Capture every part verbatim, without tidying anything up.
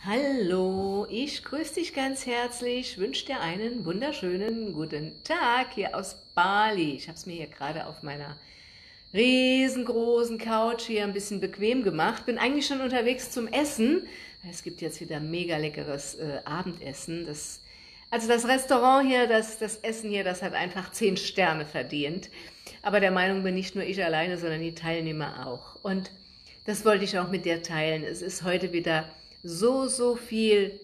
Hallo, ich grüße dich ganz herzlich, wünsche dir einen wunderschönen guten Tag hier aus Bali. Ich habe es mir hier gerade auf meiner riesengroßen Couch hier ein bisschen bequem gemacht. Bin eigentlich schon unterwegs zum Essen. Es gibt jetzt wieder mega leckeres äh, Abendessen. Das, also das Restaurant hier, das, das Essen hier, das hat einfach zehn Sterne verdient. Aber der Meinung bin nicht nur ich alleine, sondern die Teilnehmer auch. Und das wollte ich auch mit dir teilen. Es ist heute wieder so, so viel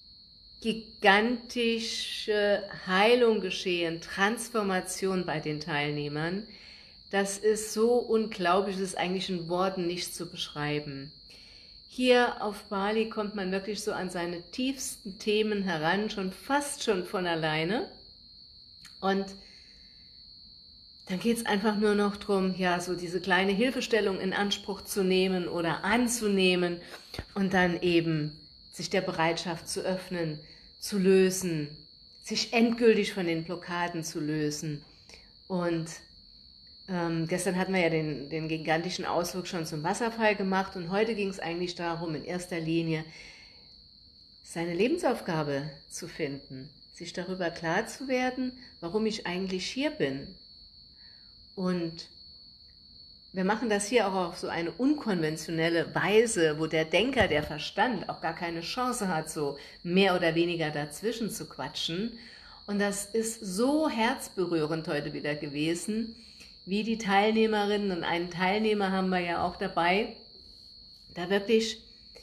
gigantische Heilung geschehen, Transformation bei den Teilnehmern. Das ist so unglaublich, das ist eigentlich in Worten nicht zu beschreiben. Hier auf Bali kommt man wirklich so an seine tiefsten Themen heran, schon fast schon von alleine. Und dann geht es einfach nur noch darum, ja, so diese kleine Hilfestellung in Anspruch zu nehmen oder anzunehmen und dann eben sich der Bereitschaft zu öffnen, zu lösen, sich endgültig von den Blockaden zu lösen. Und ähm, gestern hatten wir ja den, den gigantischen Ausflug schon zum Wasserfall gemacht und heute ging es eigentlich darum, in erster Linie seine Lebensaufgabe zu finden, sich darüber klar zu werden, warum ich eigentlich hier bin. Und wir machen das hier auch auf so eine unkonventionelle Weise, wo der Denker, der Verstand auch gar keine Chance hat, so mehr oder weniger dazwischen zu quatschen. Und das ist so herzberührend heute wieder gewesen, wie die Teilnehmerinnen, und einen Teilnehmer haben wir ja auch dabei, da wirklich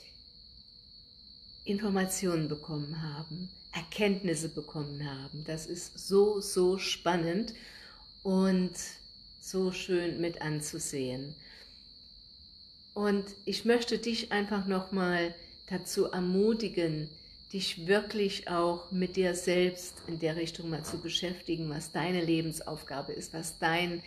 Informationen bekommen haben, Erkenntnisse bekommen haben. Das ist so, so spannend und so schön mit anzusehen. Und ich möchte dich einfach nochmal dazu ermutigen, dich wirklich auch mit dir selbst in der Richtung mal zu beschäftigen, was deine Lebensaufgabe ist, was dein,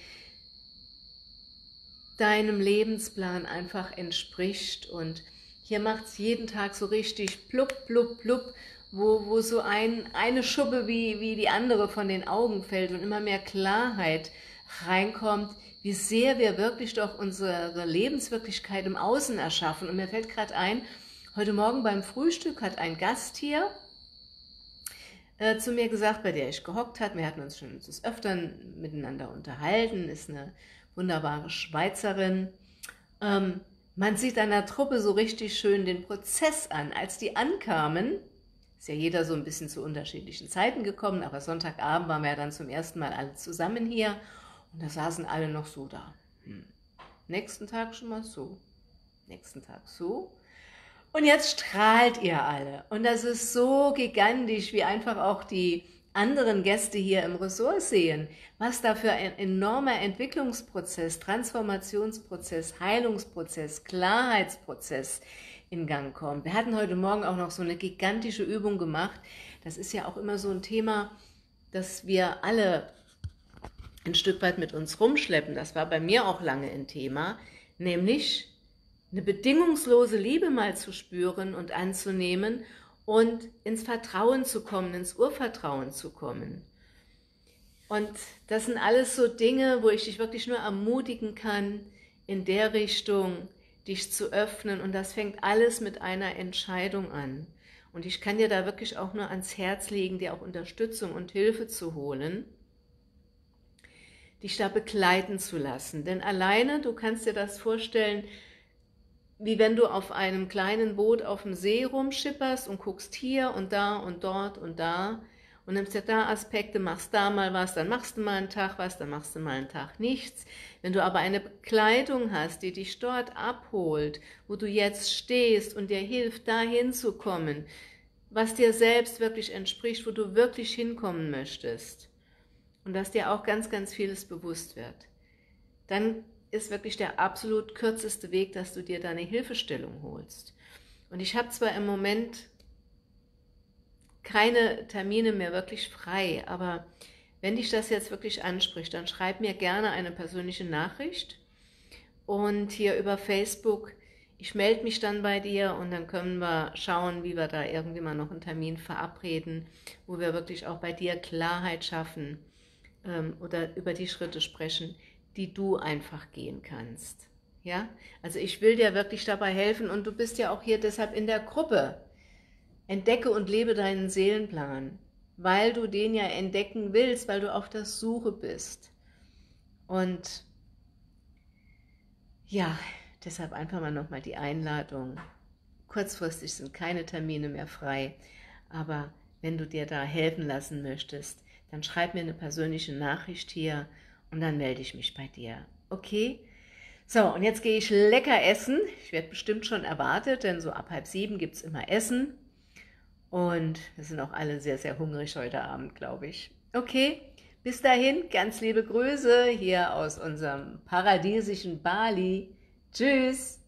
deinem Lebensplan einfach entspricht. Und hier macht es jeden Tag so richtig plupp, plupp, plupp, wo, wo so ein, eine Schuppe wie, wie die andere von den Augen fällt und immer mehr Klarheit reinkommt, wie sehr wir wirklich doch unsere Lebenswirklichkeit im Außen erschaffen. Und mir fällt gerade ein, heute Morgen beim Frühstück hat ein Gast hier äh, zu mir gesagt, bei der ich gehockt habe, wir hatten uns schon des Öfteren miteinander unterhalten, ist eine wunderbare Schweizerin. Ähm, man sieht an der Truppe so richtig schön den Prozess an. Als die ankamen, ist ja jeder so ein bisschen zu unterschiedlichen Zeiten gekommen, aber Sonntagabend waren wir ja dann zum ersten Mal alle zusammen hier. Und da saßen alle noch so da. Hm. Nächsten Tag schon mal so. Nächsten Tag so. Und jetzt strahlt ihr alle. Und das ist so gigantisch, wie einfach auch die anderen Gäste hier im Ressort sehen, was da für ein enormer Entwicklungsprozess, Transformationsprozess, Heilungsprozess, Klarheitsprozess in Gang kommt. Wir hatten heute Morgen auch noch so eine gigantische Übung gemacht. Das ist ja auch immer so ein Thema, das wir alle ein Stück weit mit uns rumschleppen. Das war bei mir auch lange ein Thema, nämlich eine bedingungslose Liebe mal zu spüren und anzunehmen und ins Vertrauen zu kommen, ins Urvertrauen zu kommen. Und das sind alles so Dinge, wo ich dich wirklich nur ermutigen kann, in der Richtung dich zu öffnen. Und das fängt alles mit einer Entscheidung an. Und ich kann dir da wirklich auch nur ans Herz legen, dir auch Unterstützung und Hilfe zu holen, dich da begleiten zu lassen. Denn alleine, du kannst dir das vorstellen, wie wenn du auf einem kleinen Boot auf dem See rumschipperst und guckst hier und da und dort und da und nimmst dir da Aspekte, machst da mal was, dann machst du mal einen Tag was, dann machst du mal einen Tag nichts. Wenn du aber eine Begleitung hast, die dich dort abholt, wo du jetzt stehst und dir hilft, da hinzukommen, was dir selbst wirklich entspricht, wo du wirklich hinkommen möchtest, und dass dir auch ganz, ganz vieles bewusst wird, dann ist wirklich der absolut kürzeste Weg, dass du dir deine Hilfestellung holst. Und ich habe zwar im Moment keine Termine mehr wirklich frei, aber wenn dich das jetzt wirklich anspricht, dann schreib mir gerne eine persönliche Nachricht und hier über Facebook, ich melde mich dann bei dir und dann können wir schauen, wie wir da irgendwie mal noch einen Termin verabreden, wo wir wirklich auch bei dir Klarheit schaffen, oder über die Schritte sprechen, die du einfach gehen kannst. Ja? Also ich will dir wirklich dabei helfen und du bist ja auch hier deshalb in der Gruppe. Entdecke und lebe deinen Seelenplan, weil du den ja entdecken willst, weil du auf der Suche bist. Und ja, deshalb einfach mal nochmal die Einladung. Kurzfristig sind keine Termine mehr frei, aber wenn du dir da helfen lassen möchtest, dann schreib mir eine persönliche Nachricht hier und dann melde ich mich bei dir. Okay? So, und jetzt gehe ich lecker essen. Ich werde bestimmt schon erwartet, denn so ab halb sieben gibt es immer Essen. Und wir sind auch alle sehr, sehr hungrig heute Abend, glaube ich. Okay, bis dahin, ganz liebe Grüße hier aus unserem paradiesischen Bali. Tschüss!